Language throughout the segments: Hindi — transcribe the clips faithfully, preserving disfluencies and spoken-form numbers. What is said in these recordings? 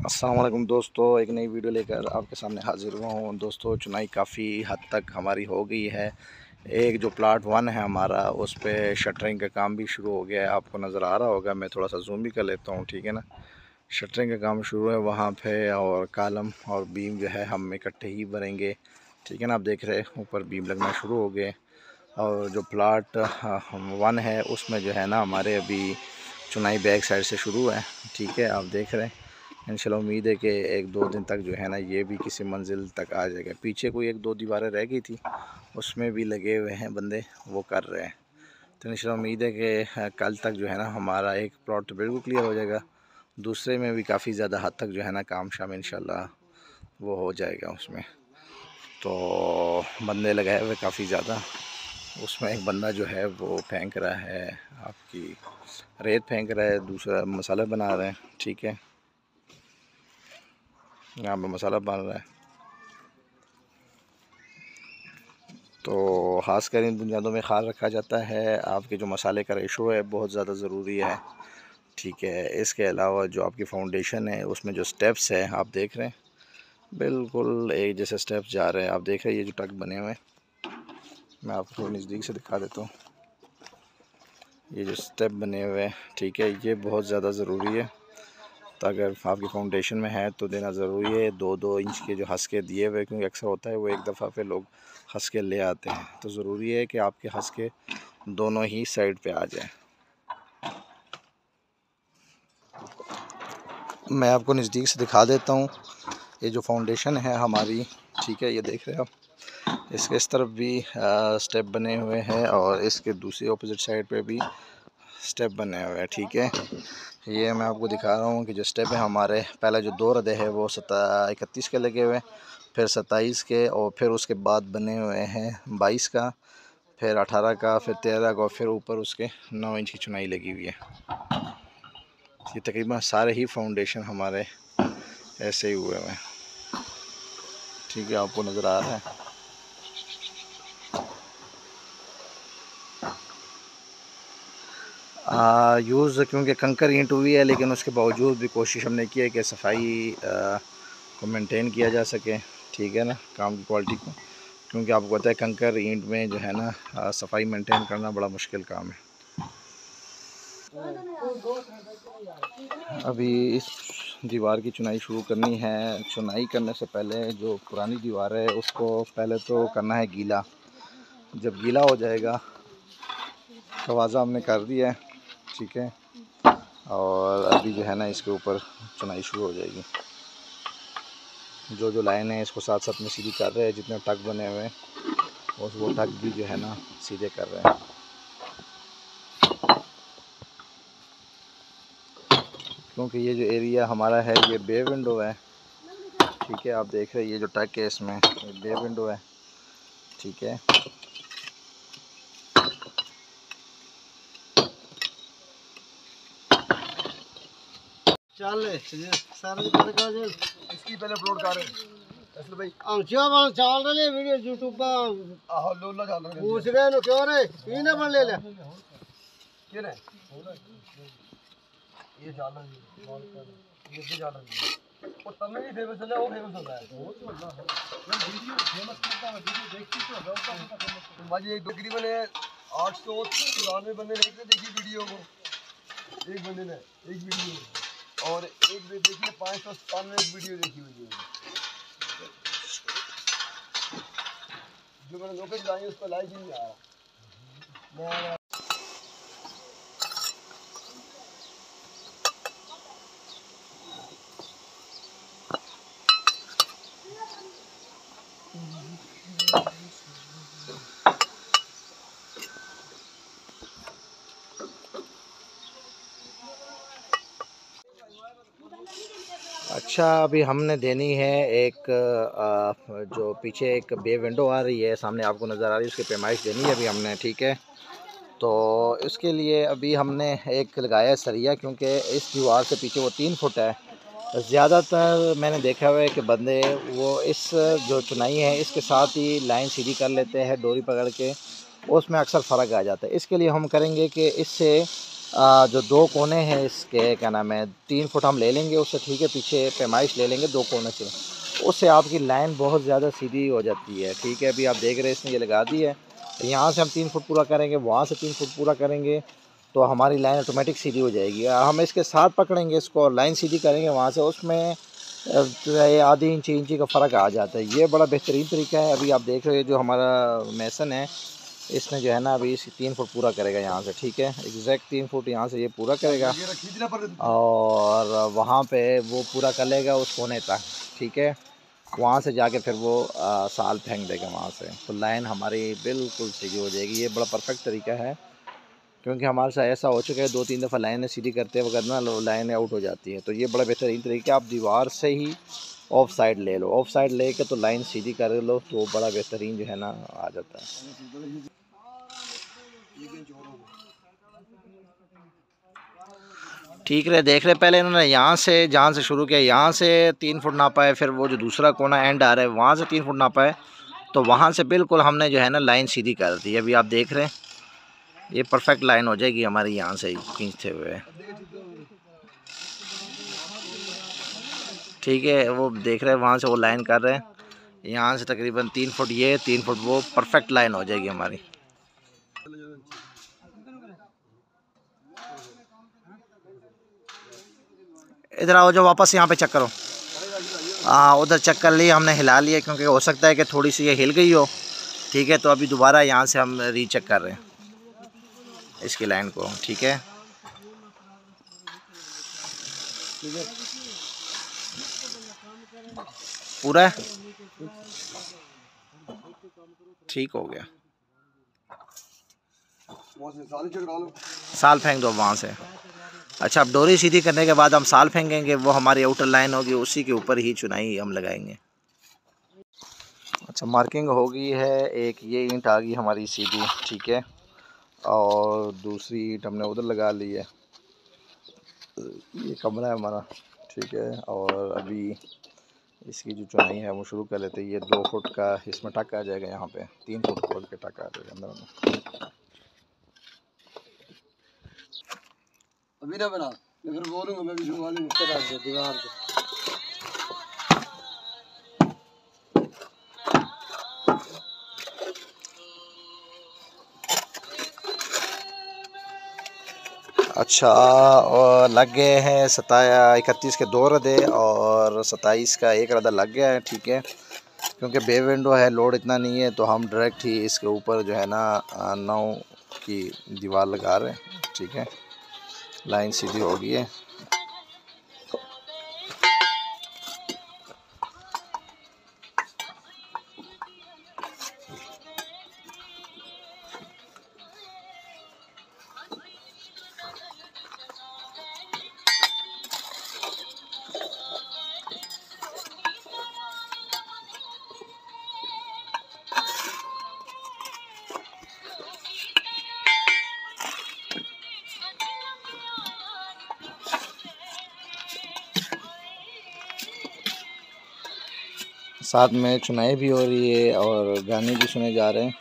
अस्सलाम वालेकुम दोस्तों, एक नई वीडियो लेकर आपके सामने हाज़िर हुआ हूँ। दोस्तों, चुनाई काफ़ी हद तक हमारी हो गई है। एक जो प्लाट वन है हमारा, उस पे शटरिंग का काम भी शुरू हो गया है। आपको नज़र आ रहा होगा, मैं थोड़ा सा जूम भी कर लेता हूँ, ठीक है ना। शटरिंग का काम शुरू है वहाँ पे, और कालम और बीम जो है हम इकट्ठे ही भरेंगे, ठीक है ना। आप देख रहे हैं ऊपर बीम लगना शुरू हो गए। और जो प्लाट वन है उसमें जो है ना हमारे अभी चुनाई बैक साइड से शुरू है, ठीक है। आप देख रहे हैं, इंशाल्लाह उम्मीद है कि एक दो दिन तक जो है ना ये भी किसी मंजिल तक आ जाएगा। पीछे कोई एक दो दीवारें रह गई थी, उसमें भी लगे हुए हैं बंदे, वो कर रहे हैं। तो इंशाल्लाह उम्मीद है कि कल तक जो है ना हमारा एक प्लॉट तो बिल्कुल क्लियर हो जाएगा, दूसरे में भी काफ़ी ज़्यादा हद तक जो है ना काम शाम इंशाल्लाह वो हो जाएगा। उसमें तो बंदे लगाए हुए काफ़ी ज़्यादा। उसमें एक बंदा जो है वो फेंक रहा है, आपकी रेत फेंक रहा है, दूसरा मसाला बना रहे हैं, ठीक है। यहाँ पे मसाला बन रहा है। तो ख़ास कर इन बुनियादों में ख्याल रखा जाता है, आपके जो मसाले का रेशो है बहुत ज़्यादा ज़रूरी है, ठीक है। इसके अलावा जो आपकी फाउंडेशन है उसमें जो स्टेप्स है आप देख रहे हैं, बिल्कुल एक जैसे स्टेप्स जा रहे हैं। आप देख रहे हैं ये जो टक बने हुए हैं, मैं आपको थोड़ा नज़दीक से दिखा देता हूँ। ये जो स्टेप बने हुए हैं, ठीक है, ये बहुत ज़्यादा ज़रूरी है। तो अगर आपकी फाउंडेशन में है तो देना ज़रूरी है। दो दो इंच के जो हंसके दिए हुए, क्योंकि अक्सर होता है वो एक दफ़ा पे लोग हंसके ले आते हैं, तो ज़रूरी है कि आपके हंसके दोनों ही साइड पे आ जाए। मैं आपको नज़दीक से दिखा देता हूँ। ये जो फाउंडेशन है हमारी, ठीक है, ये देख रहे हैं आप, इसके इस तरफ भी स्टेप बने हुए हैं और इसके दूसरी अपोजिट साइड पे भी स्टेप बने हुए हैं, ठीक है। ये मैं आपको दिखा रहा हूँ कि जो स्टेप है हमारे, पहला जो दो रदे है वो सता इकतीस के लगे हुए हैं, फिर सत्ताईस के, और फिर उसके बाद बने हुए हैं बाईस का, फिर अठारह का, फिर तेरह का, और फिर ऊपर उसके नौ इंच की चुनाई लगी हुई है। ये तकरीबन सारे ही फाउंडेशन हमारे ऐसे ही हुए हैं, ठीक है, आपको नज़र आ रहा है। यूज़ क्योंकि कंकर ईंट हुई है, लेकिन उसके बावजूद भी कोशिश हमने की है कि सफाई आ, को मेंटेन किया जा सके, ठीक है ना, काम की क्वालिटी को। क्योंकि आपको पता है कंकर ईंट में जो है ना सफाई मेंटेन करना बड़ा मुश्किल काम है। अभी इस दीवार की चुनाई शुरू करनी है। चुनाई करने से पहले जो पुरानी दीवार है उसको पहले तो करना है गीला। जब गीला हो जाएगा, दरवाज़ा हमने कर दिया है, ठीक है, और अभी जो है ना इसके ऊपर चुनाई शुरू हो जाएगी। जो जो लाइन है इसको साथ साथ में सीधी कर रहे हैं, जितने टक बने हुए हैं और वो टक भी जो है ना सीधे कर रहे हैं, क्योंकि ये जो एरिया हमारा है ये बे विंडो है, ठीक है। आप देख रहे हैं ये जो टक है इसमें ये बे विंडो है, ठीक है। चल सारे पहले का जो इसकी पहले अपलोड कर असल भाई हम चाव चल रहे वीडियो यूट्यूब पर आहो लोला चल रहा है। पूछ गए नो क्यों रे ई ना बन ले ले ये ना ये चल रहा है, ये भी चल रहा है। और तब में भी फेमस है, वो फेमस होता है, वो तो अल्लाह है वीडियो फेमस करता है। वीडियो देखती तो होगा उसका फेमस। मुझे एक तकरीबन आठ सौ तिरानवे बंदे देखते देखी वीडियो को, एक बंदे ने एक वीडियो, और एक भी देखिए पाँच सौ सतानवे वीडियो देखी हुई है। जो मैंने लोकेशन डाली उस पर लाइक ही नहीं आ रहा। अच्छा, अभी हमने देनी है एक आ, जो पीछे एक बे विंडो आ रही है, सामने आपको नज़र आ रही है, उसकी पैमाइश देनी है अभी हमने, ठीक है। तो इसके लिए अभी हमने एक लगाया है सरिया, क्योंकि इस दीवार से पीछे वो तीन फुट है। ज़्यादातर मैंने देखा हुआ है कि बंदे वो इस जो चुनाई है इसके साथ ही लाइन सीधी कर लेते हैं डोरी पकड़ के, उसमें अक्सर फ़र्क आ जाता है। इसके लिए हम करेंगे कि इससे आ, जो दो कोने हैं इसके क्या नाम है तीन फुट हम ले लेंगे उससे, ठीक है, पीछे पैमाइश ले लेंगे दो कोने से, उससे आपकी लाइन बहुत ज़्यादा सीधी हो जाती है, ठीक है। अभी आप देख रहे हैं इसने ये लगा दी है, यहाँ से हम तीन फुट पूरा करेंगे, वहाँ से तीन फुट पूरा करेंगे तो हमारी लाइन ऑटोमेटिक सीधी हो जाएगी। हम इसके साथ पकड़ेंगे इसको और लाइन सीधी करेंगे वहाँ से, उसमें आधी इंची इंची का फ़र्क आ जाता है। ये बड़ा बेहतरीन तरीका है। अभी आप देख रहे हैं जो हमारा मेसन है इसने जो है ना अभी इस तीन फुट पूरा करेगा यहाँ से, ठीक है, एग्जैक्ट तीन फुट यहाँ से ये पूरा करेगा और वहाँ पे वो पूरा कर लेगा उस कोने तक, ठीक है। वहाँ से जाके फिर वो आ, साल फेंक देगा वहाँ से, तो लाइन हमारी बिल्कुल सीधी हो जाएगी। ये बड़ा परफेक्ट तरीका है क्योंकि हमारे साथ ऐसा हो चुका है दो तीन दफ़ा लाइनें सीधी करते वक्त ना लाइनें आउट हो जाती हैं, तो ये बड़ा बेहतरीन तरीका है। आप दीवार से ही ऑफ साइड ले लो, ऑफ साइड ले के तो लाइन सीधी कर लो तो वो बड़ा बेहतरीन जो है ना आ जाता है। ठीक है, देख रहे पहले इन्होंने यहाँ से जहाँ से शुरू किया यहाँ से तीन फुट नापा है, फिर वो जो दूसरा कोना एंड आ रहा है वहाँ से तीन फुट नापा है, तो वहाँ से बिल्कुल हमने जो है ना लाइन सीधी कर दी। अभी आप देख रहे हैं ये परफेक्ट लाइन हो जाएगी हमारी यहाँ से खींचते हुए, ठीक है। वो देख रहे हैं वहाँ से वो लाइन कर रहे हैं, यहाँ से तकरीबन तीन फुट ये तीन फुट वो, परफेक्ट लाइन हो जाएगी हमारी। इधर आओ, जो वापस यहाँ पे चेक करो। हाँ, उधर चेक कर लिया हमने, हिला लिया क्योंकि हो सकता है कि थोड़ी सी ये हिल गई हो, ठीक है। तो अभी दोबारा यहाँ से हम रीचेक कर रहे हैं इसकी लाइन को, ठीक है। पूरा ठीक हो गया, साल फेंक दो वहाँ से। अच्छा, अब डोरी सीधी करने के बाद हम साल फेंकेंगे, वो हमारी आउटर लाइन होगी, उसी के ऊपर ही चुनाई हम लगाएंगे। अच्छा, मार्किंग हो गई है, एक ये ईंट आ गई हमारी सीधी, ठीक है, और दूसरी ईंट हमने उधर लगा ली है। ये कमरा है हमारा, ठीक है, और अभी इसकी जो चुनाई है वो शुरू कर लेते हैं। ये दो फुट का इसमें टक आ जाएगा, यहाँ पे तीन फुट खोल के टक आ जाएगा अंदर में। अभी ना बना, मैं फिर बोलूँगा, मैं भी सुनवा लूँगा दीवार पे। अच्छा, और लग गए हैं सताया इकतीस के दो रदे और सत्ताईस का एक रदा लग गया है, ठीक है। क्योंकि बे विंडो है, लोड इतना नहीं है, तो हम डायरेक्ट ही इसके ऊपर जो है ना नौ की दीवार लगा रहे हैं, ठीक है। लाइन सीधी हो गई है। साथ में चुनाई भी हो रही है और गाने भी सुने जा रहे हैं।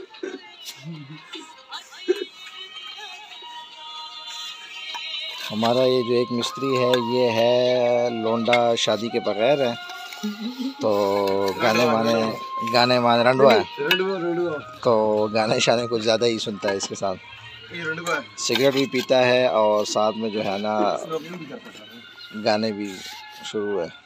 हमारा ये जो एक मिस्त्री है ये है लोंडा शादी के बगैर है, तो गाने माने गाने माने रंडवा है, तो गाने शाने कुछ ज़्यादा ही सुनता है। इसके साथ सिगरेट भी पीता है और साथ में जो है ना गाने भी शुरू है।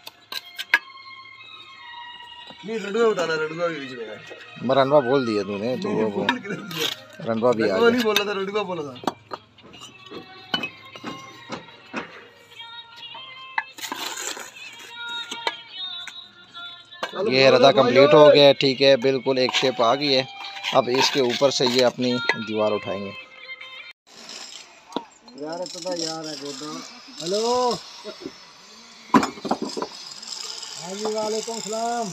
नहीं रंडवा बताना, रंडवा भी बीच में है। मैं रंडवा बोल दिया तूने, तो वो, वो रंडवा भी आ गया। नहीं बोला था, रंडवा बोला था। ये रदा कंप्लीट हो गया, ठीक है, बिल्कुल एक शेप आ गई है। अब इसके ऊपर से ये अपनी दीवार उठाएंगे। यार तो यार है गोदा। हेलो, हाजी वालेकुम सलाम।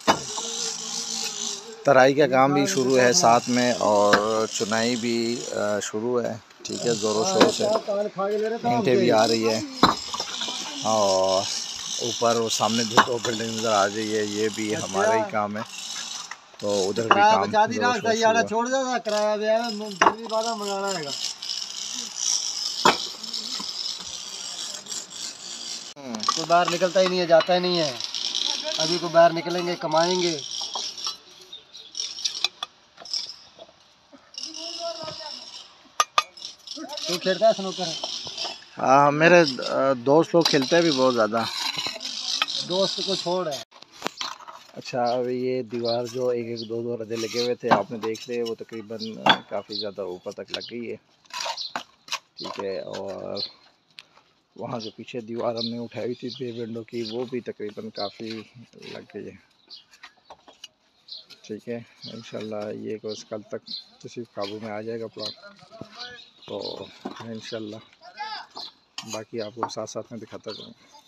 तराई का काम भी शुरू है साथ में और चुनाई भी शुरू है, ठीक है, ज़ोरों शोरों से ईंटें भी आ रही है और ऊपर वो सामने जो दो बिल्डिंग नज़र आ रही है ये भी हमारा ही काम है, तो उधर भी काम छोड़ दे किराया मंगाना है। कोई बाहर निकलता ही नहीं है, जाता ही नहीं है। अभी को बाहर निकलेंगे, कमाएंगे। तू खेलता है स्नूकर? हाँ, मेरे दोस्त लोग खेलते हैं भी बहुत ज़्यादा। दोस्त को छोड़ है। अच्छा, अब ये दीवार जो एक एक दो दो रदे लगे हुए थे आपने देख लिए, वो तकरीबन काफ़ी ज़्यादा ऊपर तक लग गई है। ठीक है, और वहाँ जो पीछे दीवार हमने उठाई थी बे विंडो की, वो भी तकरीबन काफ़ी लग गई है। ठीक है, इंशाल्लाह ये बस कल तक किसी काबू में आ जाएगा प्लाट, तो इंशाल्लाह बाकी आपको साथ साथ में दिखाता जाऊँगा।